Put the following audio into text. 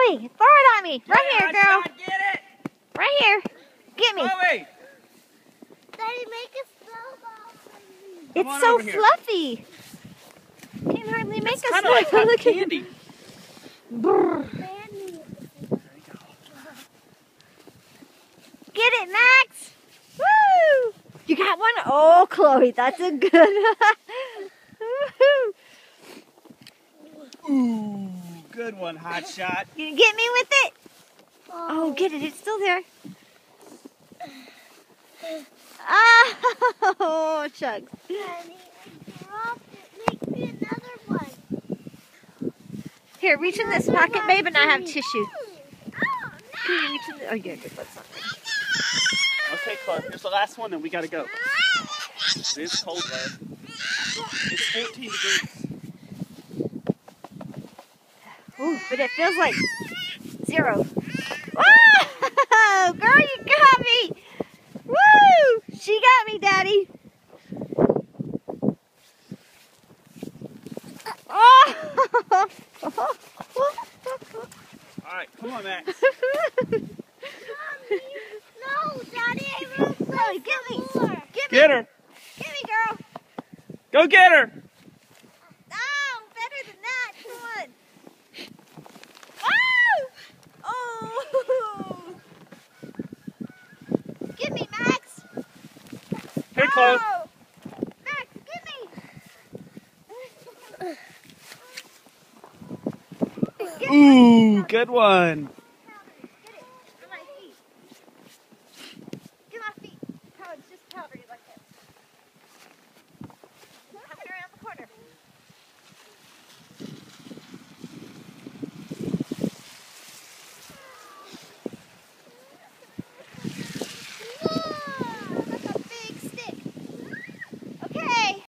Chloe, throw it at me. Right here, girl. Shot, get it. Right here. Get me. Chloe. Daddy, make a snowball for me. It's so fluffy. Can't hardly make It's a kind of like snowball. hot candy. Get it, Max. Woo! You got one? Oh, Chloe, that's a good one. Ooh, good one, hot shot. You get me with it? Oh, get it. It's still there. Oh, Chugs. Daddy, I dropped it. Make me another one. Here, reach in this pocket, babe, and I have tissue. Oh, Can you reach in the... Oh, yeah, good. That's not there. Okay, Chloe, here's the last one, and we gotta go. It is cold, lad. It's 14 degrees. Ooh, but it feels like 0. Whoa! Girl, you got me! Woo! She got me, Daddy. Oh! Alright, come on, Max. no, Daddy, I wrote Chloe, get me! Get me! Get her. Get me, girl! Go get her. Oh, better than that. Come on. Oh! Get me, Max! Here, Chloe. Oh! Max, get me! Ooh, good one.